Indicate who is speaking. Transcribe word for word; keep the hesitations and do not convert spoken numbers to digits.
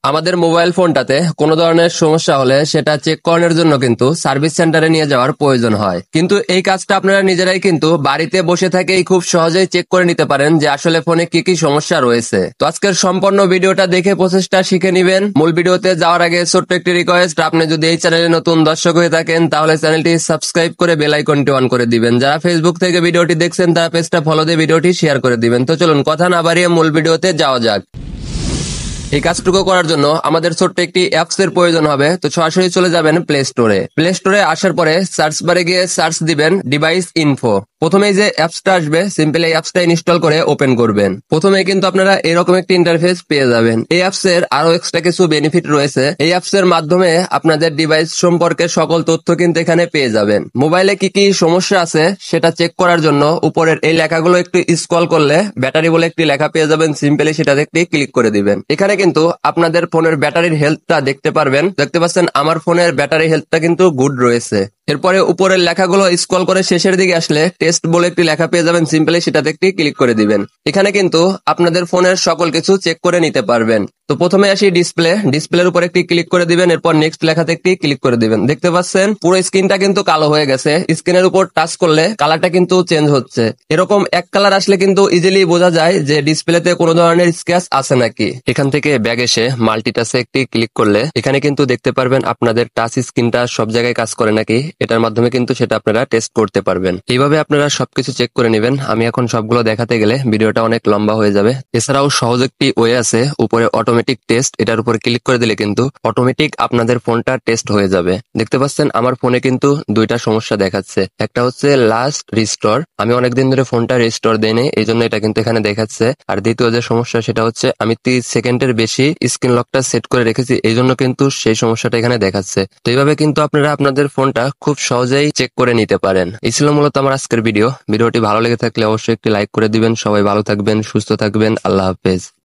Speaker 1: আমাদের মোবাইল ফোনটাতে কোনো ধরনের সমস্যা হলে সেটা চেক করানোর জন্য কিন্তু সার্ভিস সেন্টারে নিয়ে যাওয়ার প্রয়োজন হয়, কিন্তু এই কাজটা আপনারা নিজেরাই কিন্তু বাড়িতে বসে থেকেই খুব সহজেই চেক করে নিতে পারেন যে আসলে ফোনে কি কি সমস্যা রয়েছে। তো আজকের সম্পূর্ণ ভিডিওটা দেখে প্রসেসটা শিখে নিবেন। মূল ভিডিওতে যাওয়ার আগে ছোট্ট একটি রিকোয়েস্ট, আপনি যদি এই চ্যানেলে নতুন দর্শক হয়ে থাকেন তাহলে চ্যানেলটি সাবস্ক্রাইব করে বেল আইকনটি অন করে দিবেন। যারা ফেসবুক থেকে ভিডিওটি দেখছেন তারা পেজটা ফলো দিয়ে ভিডিওটি শেয়ার করে দিবেন। তো চলুন কথা না বাড়িয়ে মূল ভিডিওতে যাওয়া যাক। এই কাজটুকু করার জন্য আমাদের ছোট্ট একটি অ্যাপস এর প্রয়োজন হবে। তো সরাসরি চলে যাবেন প্লে স্টোরে। প্লে স্টোরে আসার পরে সার্চ বারে গিয়ে সার্চ দিবেন ডিভাইস ইনফো। প্রথমেই যে অ্যাপসটা আসবে সিম্পলি এই অ্যাপসটা ইনস্টল করে ওপেন করবেন। প্রথমে কিন্তু আপনারা এরকম একটি ইন্টারফেস পেয়ে যাবেন। এই অ্যাপস এর আরো এক্সট্রা কিছু বেনিফিট রয়েছে। এই অ্যাপস এর মাধ্যমে আপনাদের ডিভাইস সম্পর্কে সকল তথ্য কিন্তু এখানে পেয়ে যাবেন। মোবাইলে কি কি সমস্যা আছে সেটা চেক করার জন্য উপরের এই লেখাগুলো একটু স্ক্রল করলে ব্যাটারি বলে একটি লেখা পেয়ে যাবেন। সিম্পলি সেটা দেখতে ক্লিক করে দিবেন। এখানে কিন্তু আপনাদের ফোনের ব্যাটারির হেলথটা দেখতে পারবেন। দেখতে পাচ্ছেন আমার ফোনের ব্যাটারি হেলথটা কিন্তু গুড রয়েছে। এরপরে উপরের লেখাগুলো স্ক্রল করে শেষের দিকে আসলে টেস্ট বলে একটি লেখা পেয়ে যাবেন। সিম্পলি সেটাতে একটি ক্লিক করে দিবেন। এখানে কিন্তু আপনাদের ফোনের সকল কিছু চেক করে নিতে পারবেন। তো প্রথমে আসি ডিসপ্লে। ডিসপ্লের উপর একটি ক্লিক করে দিবেন, এরপর নেক্সট লেখাতে একটি ক্লিক করে দিবেন। দেখতে পাচ্ছেন পুরো স্ক্রিনটা কিন্তু কালো হয়ে গেছে। স্ক্রিনের উপর টাচ করলে কালারটা কিন্তু চেঞ্জ হচ্ছে। এরকম এক কালার আসলে কিন্তু ইজিলি বোঝা যায় যে ডিসপ্লেতে কোনো ধরনের স্ক্র্যাচ আছে নাকি। এখান থেকে ব্যাগ এসে মাল্টিটাচে একটি ক্লিক করলে এখানে কিন্তু দেখতে পারবেন আপনাদের টাচ স্ক্রিনটা সব জায়গায় কাজ করে নাকি। এটার মাধ্যমে কিন্তু সেটা আপনারা টেস্ট করতে পারবেন। এইভাবে আপনারা সবকিছু চেক করে নেবেন। আমি এখন সবগুলো দেখাতে গেলে ভিডিওটা অনেক লম্বা হয়ে যাবে। এছাড়াও সহজ একটি ওয়ে আছে, উপরে অটোমেটিক টেস্ট, এটার উপরে ক্লিক করে দিলে কিন্তু অটোমেটিক আপনাদের ফোনটা টেস্ট হয়ে যাবে। দেখতে পাচ্ছেন আমার ফোনে কিন্তু দুইটা সমস্যা দেখাচ্ছে। একটা হচ্ছে লাস্ট রিস্টোর, আমি অনেকদিন ধরে ফোনটা রিস্টোর দেইনি, এই জন্য এটা কিন্তু এখানে দেখাচ্ছে। আর দ্বিতীয় যে সমস্যা সেটা হচ্ছে আমি তিরিশ সেকেন্ডের বেশি স্ক্রিন লকটা সেট করে রেখেছি, এই জন্য কিন্তু সেই সমস্যাটা এখানে দেখাচ্ছে। তো এইভাবে কিন্তু আপনারা আপনাদের ফোনটা খুব সহজেই চেক করে নিতে পারেন। এই ছিল মূলত আমার আজকের ভিডিও। ভিডিওটি ভালো লেগে থাকলে অবশ্যই একটি লাইক করে দিবেন। সবাই ভালো থাকবেন, সুস্থ থাকবেন। আল্লাহ হাফেজ।